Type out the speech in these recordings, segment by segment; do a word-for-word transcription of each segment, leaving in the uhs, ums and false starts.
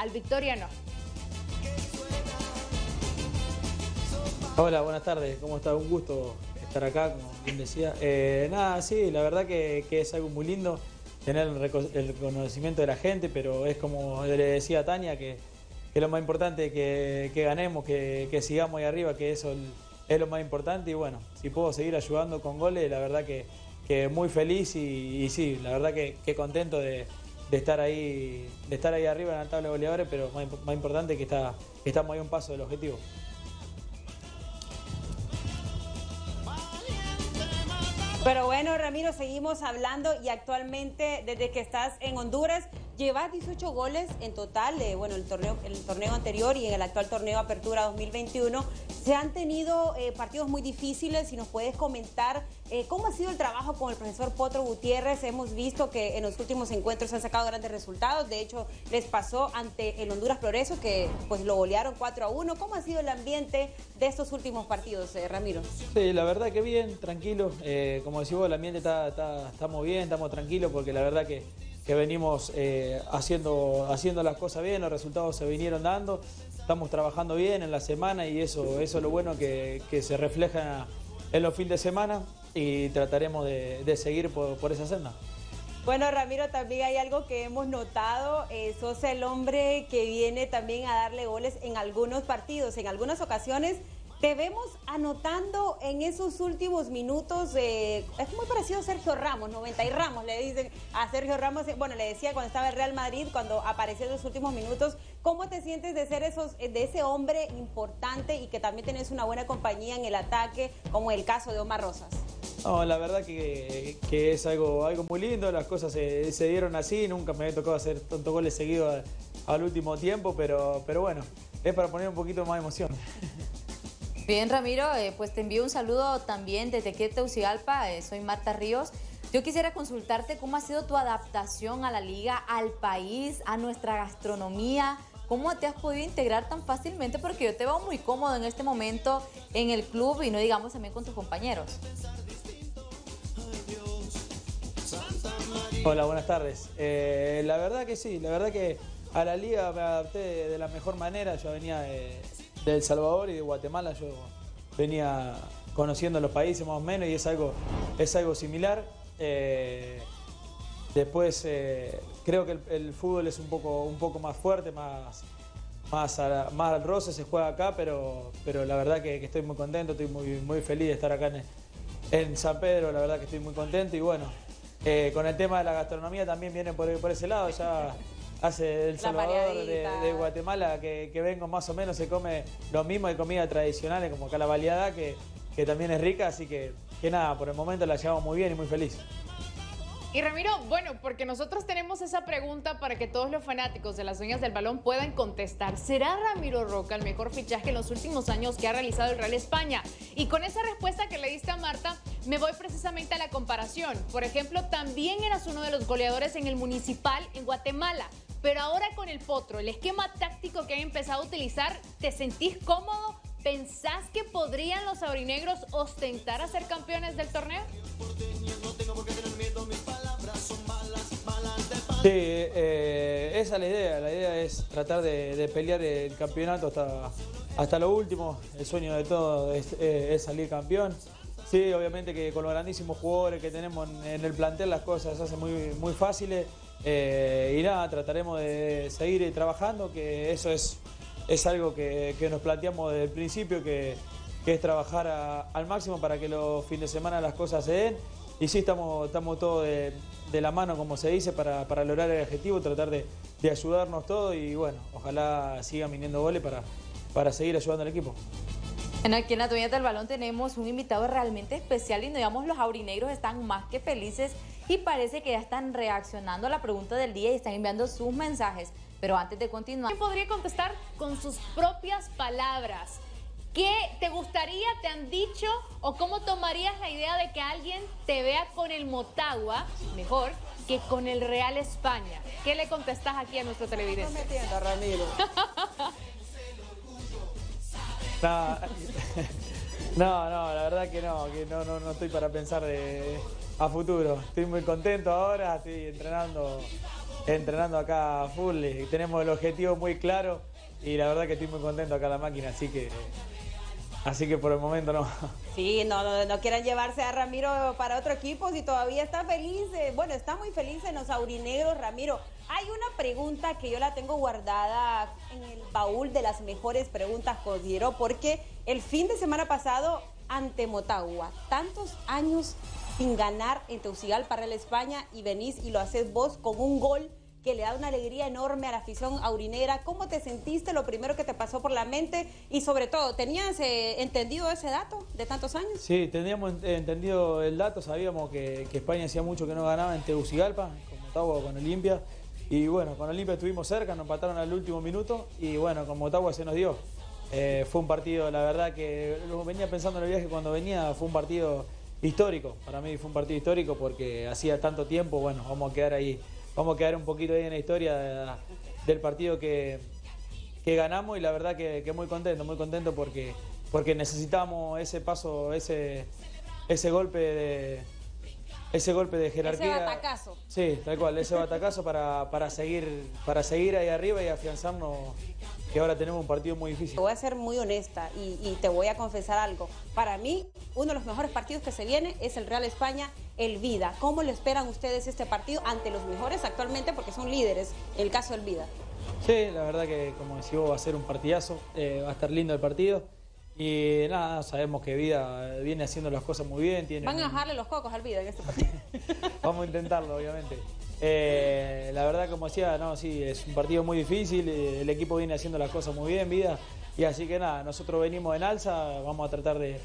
al Victoriano. Hola, buenas tardes, ¿cómo está? Un gusto estar acá, como bien decía. Eh, nada, sí, la verdad que, que es algo muy lindo tener el, reco el reconocimiento de la gente, pero es como le decía a Tania, que, que lo más importante es que, que ganemos, que, que sigamos ahí arriba, que eso es lo más importante. Y bueno, si puedo seguir ayudando con goles, la verdad que, que muy feliz y, y sí, la verdad que, que contento de, de, estar ahí, de estar ahí arriba en la tabla de goleadores, pero más, más importante que, está, que estamos ahí a un paso del objetivo. Pero bueno, Ramiro, seguimos hablando y actualmente, desde que estás en Honduras, llevas dieciocho goles en total, eh, bueno, el torneo, el torneo anterior y en el actual torneo Apertura dos mil veintiuno. Se han tenido eh, partidos muy difíciles. Si nos puedes comentar eh, cómo ha sido el trabajo con el profesor Potro Gutiérrez. Hemos visto que en los últimos encuentros han sacado grandes resultados. De hecho, les pasó ante el Honduras Progreso, que pues lo golearon cuatro a uno. ¿Cómo ha sido el ambiente de estos últimos partidos, eh, Ramiro? Sí, la verdad que bien, tranquilo. Eh, como decís vos, el ambiente está, está, estamos bien, estamos tranquilos, porque la verdad que, que venimos eh, haciendo, haciendo las cosas bien, los resultados se vinieron dando, estamos trabajando bien en la semana y eso, eso es lo bueno que, que se refleja en los fines de semana y trataremos de, de seguir por, por esa senda. Bueno, Ramiro, también hay algo que hemos notado, eh, sos el hombre que viene también a darle goles en algunos partidos, en algunas ocasiones. Te vemos anotando en esos últimos minutos, eh, es muy parecido a Sergio Ramos, noventa y Ramos, le dicen a Sergio Ramos, bueno, le decía cuando estaba en Real Madrid, cuando apareció en los últimos minutos. ¿Cómo te sientes de ser esos, de ese hombre importante y que también tenés una buena compañía en el ataque, como el caso de Omar Rosas? No, la verdad que, que es algo, algo muy lindo, las cosas se, se dieron así, nunca me había tocado hacer tantos goles seguidos al último tiempo, pero, pero bueno, es para poner un poquito más de emoción. Bien, Ramiro, eh, pues te envío un saludo también desde aquí de Tegucigalpa, eh, soy Marta Ríos. Yo quisiera consultarte cómo ha sido tu adaptación a la liga, al país, a nuestra gastronomía. ¿Cómo te has podido integrar tan fácilmente? Porque yo te veo muy cómodo en este momento en el club y no digamos también con tus compañeros. Hola, buenas tardes. Eh, la verdad que sí, la verdad que a la liga me adapté de, de la mejor manera. Yo venía de, de El Salvador y de Guatemala, yo venía conociendo los países más o menos y es algo, es algo similar. Eh, después eh, creo que el, el fútbol es un poco, un poco más fuerte, más, más, a, más al roce se juega acá, pero, pero la verdad que, que estoy muy contento, estoy muy, muy feliz de estar acá en, en San Pedro, la verdad que estoy muy contento y bueno. Eh, con el tema de la gastronomía también viene por, por ese lado, ya hace El Salvador, de, de Guatemala, que, que vengo más o menos, se come lo mismo de comida tradicionales como acá la baleada, que, que también es rica, así que, que nada, por el momento la llevamos muy bien y muy feliz. Y Ramiro, bueno, porque nosotros tenemos esa pregunta para que todos los fanáticos de las Dueñas del Balón puedan contestar. ¿Será Ramiro Roca el mejor fichaje en los últimos años que ha realizado el Real España? Y con esa respuesta que le diste a Marta, me voy precisamente a la comparación. Por ejemplo, también eras uno de los goleadores en el Municipal en Guatemala, pero ahora con el Potro, el esquema táctico que han empezado a utilizar, ¿te sentís cómodo? ¿Pensás que podrían los aurinegros ostentar a ser campeones del torneo? Sí, eh, esa es la idea. La idea es tratar de, de pelear el campeonato hasta, hasta lo último. El sueño de todo es, es salir campeón. Sí, obviamente que con los grandísimos jugadores que tenemos en, en el plantel las cosas se hacen muy, muy fáciles. Eh, y nada, trataremos de seguir trabajando, que eso es, es algo que, que nos planteamos desde el principio, que, que es trabajar a, al máximo para que los fines de semana las cosas se den. Y sí, estamos, estamos todos de, de la mano, como se dice, para, para lograr el objetivo, tratar de, de ayudarnos todos y bueno, ojalá sigan viniendo goles para, para seguir ayudando al equipo. Bueno, aquí en la Dueñas del Balón tenemos un invitado realmente especial y digamos los aurinegros están más que felices y parece que ya están reaccionando a la pregunta del día y están enviando sus mensajes. Pero antes de continuar... ¿Quién podría contestar con sus propias palabras? ¿Qué te gustaría, te han dicho o cómo tomarías la idea de que alguien te vea con el Motagua, mejor, que con el Real España? ¿Qué le contestás aquí a nuestro televidente? No me entiendo, Ramiro. No, no, no, la verdad que no, que no, no, no estoy para pensar de, a futuro. Estoy muy contento ahora, estoy entrenando entrenando acá a full. Y tenemos el objetivo muy claro y la verdad que estoy muy contento acá en la máquina, así que, así que por el momento no. Sí, no, no, no quieran llevarse a Ramiro para otro equipo si todavía está feliz. eh, Bueno, está muy feliz en los aurinegros, Ramiro. Hay una pregunta que yo la tengo guardada en el baúl de las mejores preguntas, considero, porque el fin de semana pasado ante Motagua, tantos años sin ganar en Tegucigalpa, Real España, y venís y lo haces vos con un gol que le da una alegría enorme a la afición aurinera. ¿Cómo te sentiste? Lo primero que te pasó por la mente y sobre todo, ¿tenías eh, entendido ese dato de tantos años? Sí, teníamos entendido el dato, sabíamos que, que España hacía mucho que no ganaba en Tegucigalpa, con Motagua o con Olimpia. Y bueno, con Olimpia estuvimos cerca, nos empataron al último minuto y bueno, con Motagua se nos dio. Eh, fue un partido, la verdad que lo venía pensando en el viaje cuando venía, fue un partido histórico. Para mí fue un partido histórico porque hacía tanto tiempo, bueno, vamos a quedar ahí, vamos a quedar un poquito ahí en la historia de, del partido que, que ganamos y la verdad que, que muy contento, muy contento porque, porque necesitamos ese paso, ese, ese golpe de... Ese golpe de jerarquía. Ese batacazo. Sí, tal cual, ese batacazo para, para, seguir, para seguir ahí arriba y afianzarnos que ahora tenemos un partido muy difícil. Te voy a ser muy honesta y, y te voy a confesar algo. Para mí, uno de los mejores partidos que se viene es el Real España, el Vida. ¿Cómo le esperan ustedes este partido ante los mejores actualmente? Porque son líderes, el caso del Vida. Sí, la verdad que como decís vos va a ser un partidazo, eh, va a estar lindo el partido. Y nada, sabemos que Vida viene haciendo las cosas muy bien. Tiene Van a un... bajarle los cocos al Vida en este partido. Vamos a intentarlo, obviamente. Eh, la verdad, como decía, no, sí, es un partido muy difícil. eh, El equipo viene haciendo las cosas muy bien, Vida. Y así que nada, nosotros venimos en alza, vamos a tratar de,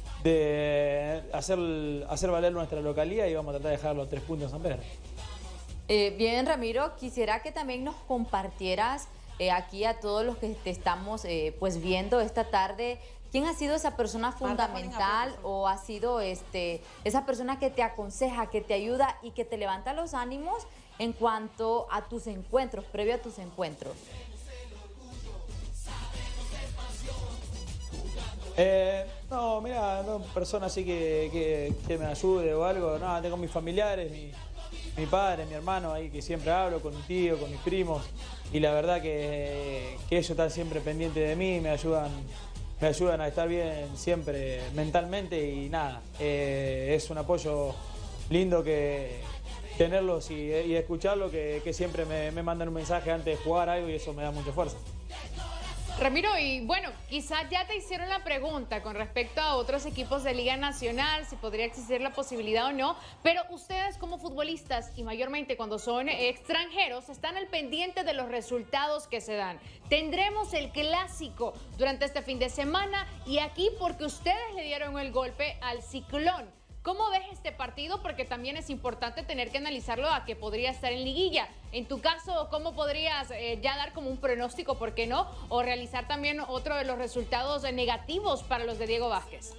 de hacer, hacer valer nuestra localía y vamos a tratar de dejar los tres puntos en San Pedro. Eh, bien, Ramiro, quisiera que también nos compartieras eh, aquí a todos los que te estamos eh, pues viendo esta tarde. ¿Quién ha sido esa persona fundamental o ha sido este, esa persona que te aconseja, que te ayuda y que te levanta los ánimos en cuanto a tus encuentros, previo a tus encuentros? Eh, no, mira, no persona así que, que, que me ayude o algo. No, tengo mis familiares, mi, mi padre, mi hermano ahí que siempre hablo, con mi tío, con mis primos. Y la verdad que, que ellos están siempre pendientes de mí, me ayudan. Me ayudan a estar bien siempre mentalmente y nada, eh, es un apoyo lindo que tenerlos y, y escucharlo, que, que siempre me, me mandan un mensaje antes de jugar algo y eso me da mucha fuerza. Ramiro, y bueno, quizás ya te hicieron la pregunta con respecto a otros equipos de Liga Nacional, si podría existir la posibilidad o no, pero ustedes como futbolistas y mayormente cuando son extranjeros están al pendiente de los resultados que se dan. Tendremos el clásico durante este fin de semana y aquí porque ustedes le dieron el golpe al Ciclón. ¿Cómo ves este partido? Porque también es importante tener que analizarlo a que podría estar en liguilla. En tu caso, ¿cómo podrías eh, ya dar como un pronóstico, por qué no? O realizar también otro de los resultados eh, negativos para los de Diego Vázquez.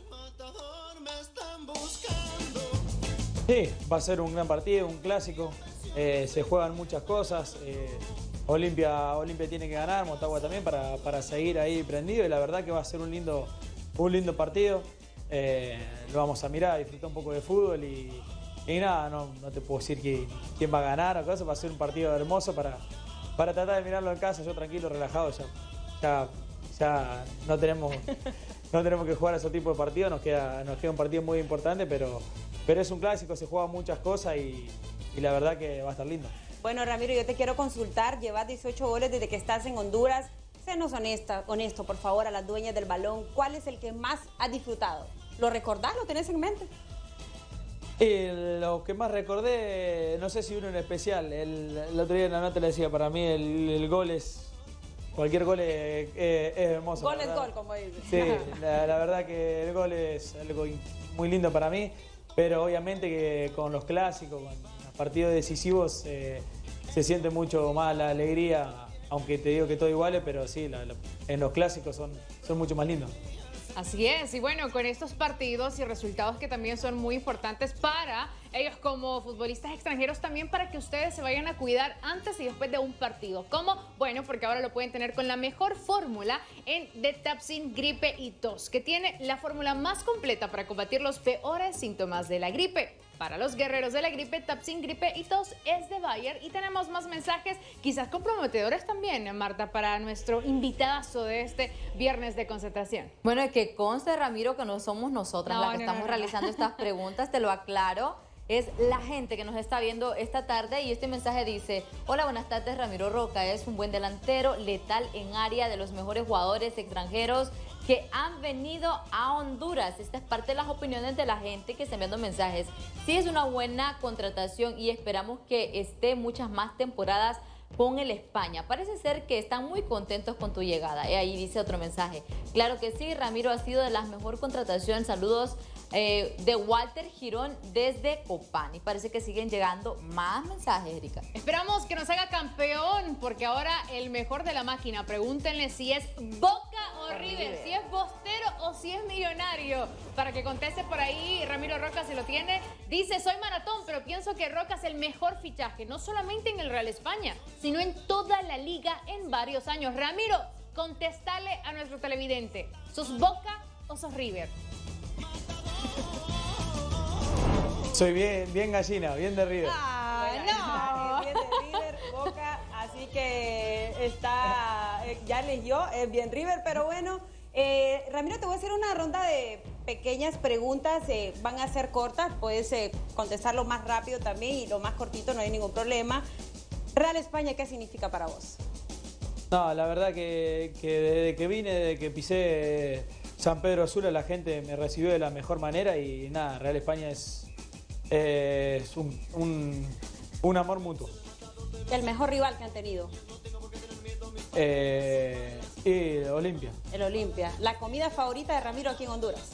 Sí, va a ser un gran partido, un clásico. Eh, se juegan muchas cosas. Eh, Olimpia, Olimpia tiene que ganar, Motagua también para, para seguir ahí prendido. Y la verdad que va a ser un lindo, un lindo partido. Eh, lo vamos a mirar, disfrutar un poco de fútbol y, y nada, no, no te puedo decir que, quién va a ganar o cosas, va a ser un partido hermoso para, para tratar de mirarlo en casa, yo tranquilo, relajado, ya, ya, ya no, tenemos, no tenemos que jugar ese tipo de partidos, nos queda, nos queda un partido muy importante, pero, pero es un clásico, se juegan muchas cosas y, y la verdad que va a estar lindo. Bueno, Ramiro, yo te quiero consultar, llevas dieciocho goles desde que estás en Honduras. Sénos honesta, honesto, por favor, a las dueñas del balón. ¿Cuál es el que más has disfrutado? ¿Lo recordás? ¿Lo tenés en mente? Eh, lo que más recordé, no sé si uno en especial, el, el otro día en la nota le decía, para mí el, el gol es, cualquier gol es, es, es hermoso. Gol es gol, como dices. Sí, la, la verdad que el gol es algo muy lindo para mí, pero obviamente que con los clásicos, con los partidos decisivos, eh, se siente mucho más la alegría. Aunque te digo que todo iguales, pero sí, la, la, en los clásicos son, son mucho más lindos. Así es, y bueno, con estos partidos y resultados que también son muy importantes para ellos como futbolistas extranjeros, también para que ustedes se vayan a cuidar antes y después de un partido. ¿Cómo? Bueno, porque ahora lo pueden tener con la mejor fórmula en Detapsin Gripe y Tos, que tiene la fórmula más completa para combatir los peores síntomas de la gripe. Para los guerreros de la gripe, Tapsin Gripe y Tos es de Bayer. Y tenemos más mensajes, quizás comprometedores también, Marta, para nuestro invitadazo de este viernes de concentración. Bueno, es que conste, Ramiro, que no somos nosotras No, las que no, estamos no, no. realizando estas preguntas, te lo aclaro. Es la gente que nos está viendo esta tarde y este mensaje dice: hola, buenas tardes, Ramiro Roca es un buen delantero, letal en área, de los mejores jugadores extranjeros que han venido a Honduras. Esta es parte de las opiniones de la gente que está enviando mensajes. Sí, es una buena contratación y esperamos que esté muchas más temporadas con el España. Parece ser que están muy contentos con tu llegada. Y ahí dice otro mensaje: claro que sí, Ramiro ha sido de las mejores contrataciones. Saludos eh, de Walter Girón desde Copán. Y parece que siguen llegando más mensajes, Erika. Esperamos que nos haga campeón, porque ahora el mejor de la máquina, pregúntenle si es Boca o River, si es Bostero o si es Millonario, para que conteste por ahí Ramiro Roca si lo tiene. Dice: soy maratón, pero pienso que Roca es el mejor fichaje, no solamente en el Real España, sino en toda la liga en varios años. Ramiro, contestale a nuestro televidente, ¿sos Boca o sos River? Soy bien, bien gallina, bien de River. Ah, no. Es bien de River, Boca, así que está, eh, ya eligió, es bien River, pero bueno, eh, Ramiro, te voy a hacer una ronda de pequeñas preguntas, eh, van a ser cortas, puedes eh, contestarlo más rápido también y lo más cortito, no hay ningún problema. Real España, ¿qué significa para vos? No, la verdad que, que desde que vine, desde que pisé San Pedro Sula, la gente me recibió de la mejor manera y nada, Real España es, eh, es un, un, un amor mutuo. El mejor rival que han tenido. Eh, y Olimpia. El Olimpia. La comida favorita de Ramiro aquí en Honduras.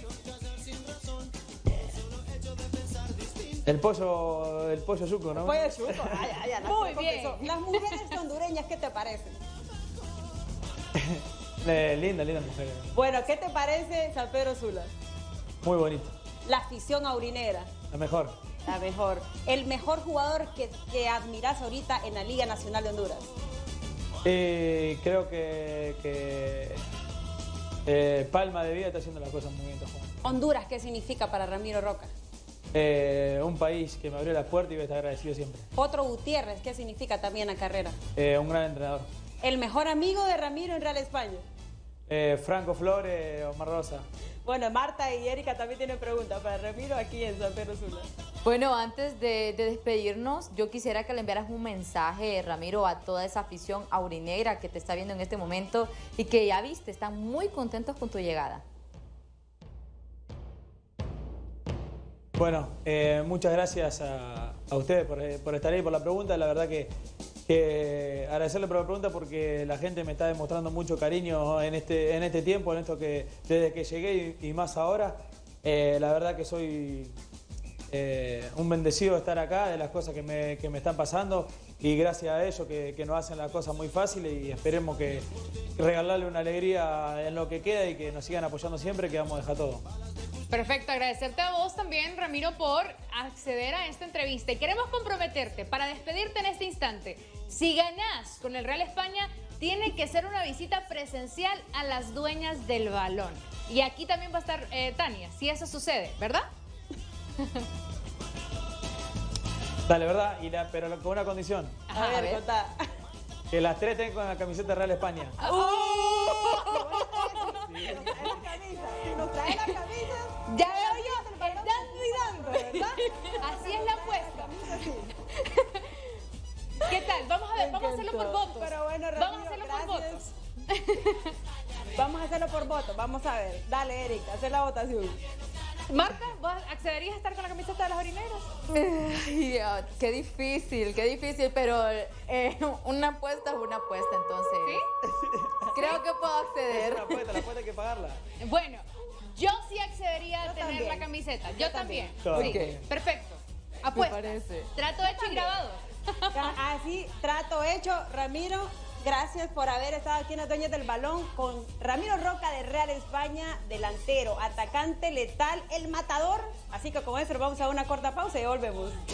El pollo, el pollo yuco, ¿no? Pollo chuco. Ay, ay, ay, Muy las- bien. Las mujeres hondureñas, ¿qué te parecen? Eh, linda, linda mujer. Bueno, ¿qué te parece San Pedro Sula? Muy bonito. La afición aurinera, La mejor. la mejor. El mejor jugador que, que admiras ahorita en la Liga Nacional de Honduras. Y creo que, que eh, Palma de Vida está haciendo las cosas muy bien. está jugando. Honduras, ¿qué significa para Ramiro Roca? Eh, un país que me abrió la puerta y voy a estar agradecido siempre. Potro Gutiérrez, ¿qué significa también la carrera? Eh, un gran entrenador. El mejor amigo de Ramiro en Real España. Eh, Franco Flores, Omar Rosa. Bueno, Marta y Erika también tienen preguntas para Ramiro aquí en San Pedro Sula. Bueno, antes de, de despedirnos, yo quisiera que le enviaras un mensaje, Ramiro, a toda esa afición aurinegra que te está viendo en este momento y que ya viste, están muy contentos con tu llegada. Bueno, eh, muchas gracias a, a ustedes por, eh, por estar ahí, por la pregunta. La verdad que, que agradecerle por la pregunta porque la gente me está demostrando mucho cariño en este, en este tiempo, en esto que desde que llegué y, y más ahora. Eh, la verdad que soy eh, un bendecido de estar acá, de las cosas que me, que me están pasando y gracias a ellos que, que nos hacen las cosas muy fáciles y esperemos que, que regalarle una alegría en lo que queda y que nos sigan apoyando siempre, que vamos a dejar todo. Perfecto, agradecerte a vos también, Ramiro, por acceder a esta entrevista. Y queremos comprometerte para despedirte en este instante. Si ganás con el Real España, tiene que ser una visita presencial a las dueñas del balón. Y aquí también va a estar eh, Tania, si eso sucede, ¿verdad? Dale, ¿verdad? Y la, pero con una condición, A ver, a ver. contá. que las tres tengan con la camiseta Real España. Si nos trae la camisa, Ya veo yo, dando y dando, ¿verdad? Así es la apuesta. ¿Qué tal? Vamos a ver, vamos a hacerlo por votos. Pero bueno, Vamos a Ramiro, hacerlo por gracias. votos. Vamos a hacerlo por votos, vamos a ver. Dale, Erika, hacer la votación. Marta, ¿vos accederías a estar con la camiseta de los orineros? Ay, ah, qué difícil, qué difícil, pero eh, una apuesta es una apuesta, entonces. ¿Sí? Creo que puedo Es acceder. una apuesta, la apuesta hay que pagarla. Bueno, yo sí accedería a Yo tener también. la camiseta. Yo, Yo también. también. Sí, Ok. perfecto. Apuesta. parece. Trato hecho y grabado. Así, trato hecho. Ramiro, gracias por haber estado aquí en las Dueñas del Balón con Ramiro Roca de Real España, delantero, atacante letal, el matador. Así que con eso vamos a una corta pausa y volvemos.